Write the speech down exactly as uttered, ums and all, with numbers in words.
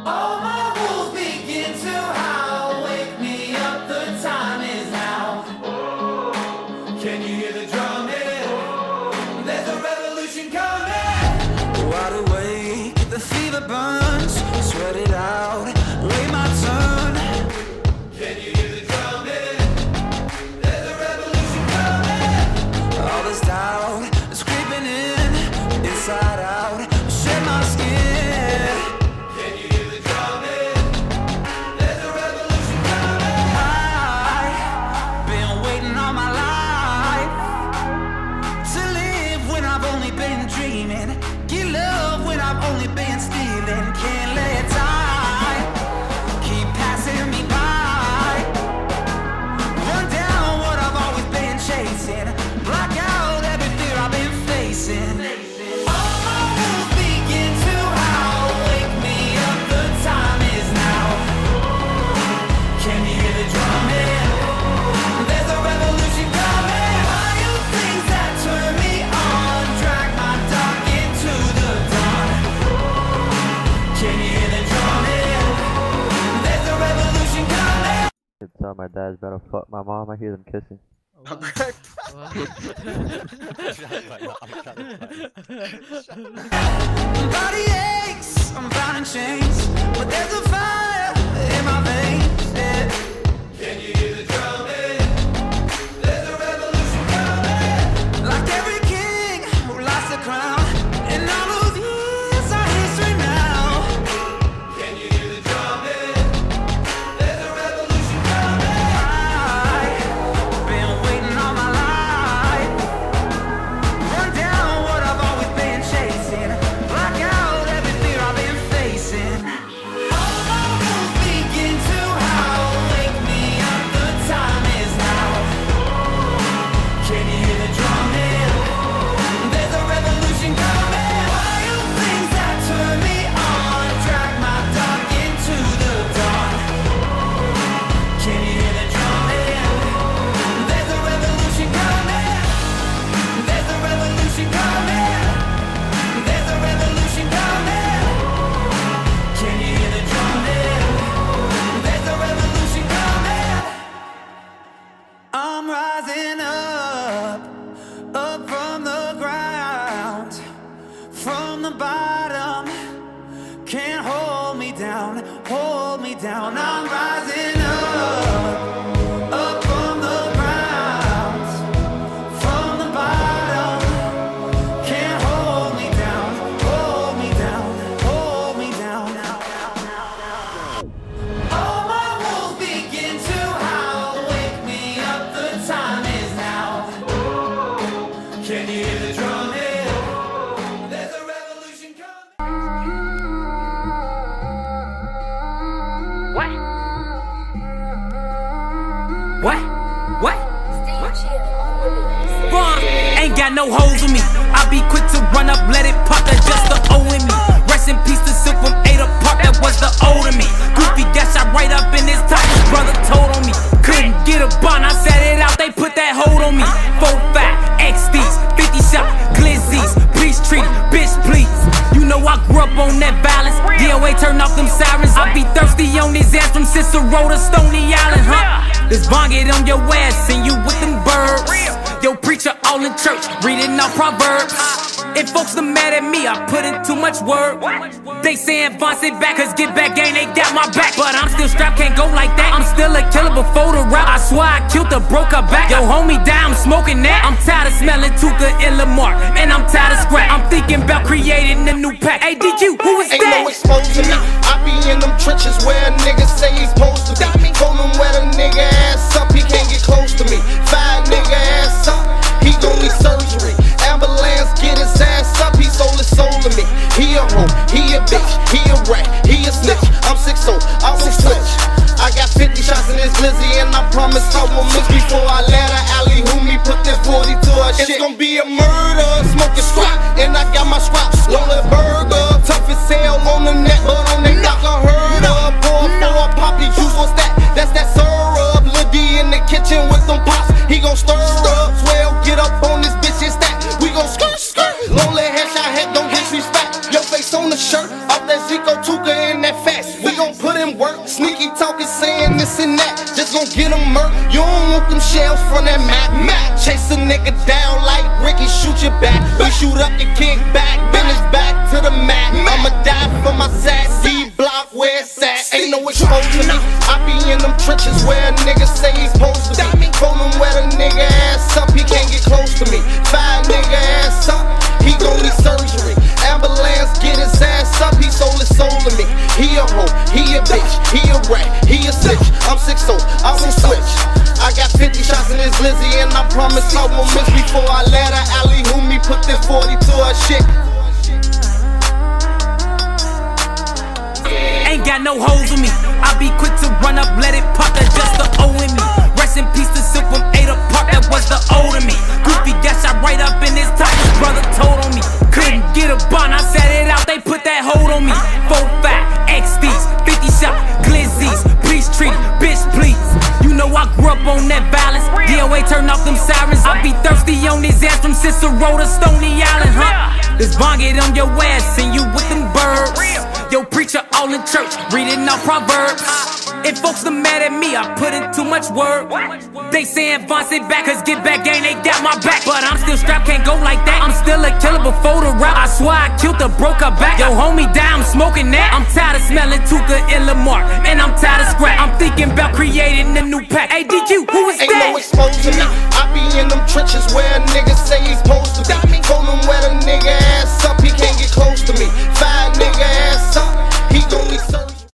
All my wolves begin to howl. Wake me up, the time is now. Can you hear the drumming? There's a revolution coming. Wide awake, the fever burns. Sweat it out, wait my turn. Can you hear the drumming? There's a revolution coming. All this doubt is creeping in, inside out, shed my skin. Can you hear the drumming? There's a revolution coming. I've been waiting all my life to live when I've only been dreaming. Get love when I've only been stealing. Can't let time keep passing me by. Run down what I've always been chasing. Block out every fear I've been facing. All my wolves begin to howl. Wake me up, the time is now. Can you hear the drumming? There's a revolution coming. Wild things that turn me on, drag my dark into the dawn. Can you hear the drumming? There's a revolution coming. I tell my dad's about to fuck my mom. I hear them kissing. Body aches, I'm bound in chains, but there's a fire in my veins. Yeah. Can you hear the drumming? There's a revolution coming. Like every king who lost the crown, and all those years are history now. Can you hear the drumming? There's a revolution coming. I've been waiting all my life. Run down what I've always been chasing. Block out every fear I've been facing. All my wolves begin to howl. Wake me up, the time is now. Can you hear the drumming? There's a revolution coming. Wild things that turn me on, drag my dark into the dawn. Can you hear the drumming? There's a revolution coming. There's a revolution coming. There's a revolution coming. Can you hear the drumming? There's a revolution coming. I'm rising up, up from the ground, from the bottom. Can't hold me down, hold me down. I'm rising up, up from the ground, from the bottom. Can't hold me down, hold me down, hold me down. All my wolves begin to howl. Wake me up, the time is now. Can you hear the drumming? There's a revolution coming. What? What? What? Bomb ain't got no holes in me. I be quick to run up, let it pop. That's just the O in me. Rest in peace to Silk from eight apart. That was the old in me. Goofy got shot right up in his top. His brother told on me. Couldn't get a bond. I set it out. They put that hold on me. Four five X Ds, fifty shot glizzies. Peace treaty, bitch please. You know I grew up on that violence. D O A turn off them sirens. I be thirsty on his ass from Cicero to Stony Island, huh? This bong get on your ass and you with them birds. Yo preacher all in church, reading out Proverbs. If folks are mad at me, I put in too much work. They saying Von sit back, cause get back gang, they got my back. But I'm still strapped, can't go like that. I'm still a killer before the rap. I swear I killed her, broke her back. Yo homie die, I'm smoking that. I'm tired of smelling Tuka and Lamar, and I'm tired of scrap. I'm thinking about creating a new pack. Hey D Q, who is Ain't that? no exposing me. I be in them trenches where a nigga say he's supposed to be. Told him where the nigga ass up, he can't get close to me. Five nigga ass up, he gon' need surgery. Ambulance get his ass up, he sold his soul to me. He a hoe, he a bitch, he a rat, he a snitch. I'm six oh, I won't switch. I got fifty shots in this glizzy and I promise I won't miss. Before I let her alley who me put this forty to her shit. It's gonna be a murder, smoking strap, and I got my scraps. Lonely burger, tough as hell on the neck, but on the knock I heard of. Pour for a poppy juice, what's that? That's that syrup. Lil D in the kitchen with them pops, he gon' stir up. Swell, get up on this bitch and stack. We gon' skirt, skirt. Lonely headshot head, don't disrespect. Your face on the shirt, off that Zico Tuka and that fast. He gon' put in work, sneaky talking, saying this and that. Just gon' get him murk. You don't want them shells from that Mac. Mac. Chase a nigga down like Ricky, shoot your back. We shoot up the kick back, bend his back to the mat. I'ma die for my sack, D block where it's at. Ain't no exposure me. I be in them trenches where a nigga say he's supposed to be. Phone him where the nigga ass up, he can't get close to me. Fire nigga ass up, he gon' need surgery. Ambulance get his ass up, he sold his soul to me. He a hoe, he a bitch, he a rat, he a snitch. I'm six oh, I won't switch. I got fifty shots in this Lizzie and I promise I won't miss before I let her alley who me put this forty to her shit. Ain't got no holes in me. I be quick to run up, let it pop, that's just the O in me. Rest in peace to Silk from eight apart, that was the O to me. Goofy got shot right up in his top, his brother told on me. Couldn't get a bond, I set it out, they put that hold on me. four five, X Ds, fifty shot, glizzies, please treat, bitch please. You know I grew up on that violence, D O A turn off them sirens. I be thirsty on his ass from Cicero to Stony Island, huh? This bong get on your ass and you with them birds. Yo, preacher all in church, reading out Proverbs. If folks are mad at me, I put in too much work. They saying Von sit back, cause get back gang, they got my back. But I'm still strapped, can't go like that. I'm still a killer before the rap. I swear I killed her, broke her back. Yo, homie die, I'm smoking that. I'm tired of smelling Tuka and Lamar, and I'm tired of scrap. I'm thinking about creating a new pack. Hey, D Q, who is Ain't that? no exposure me. I be in them trenches where a nigga say he's supposed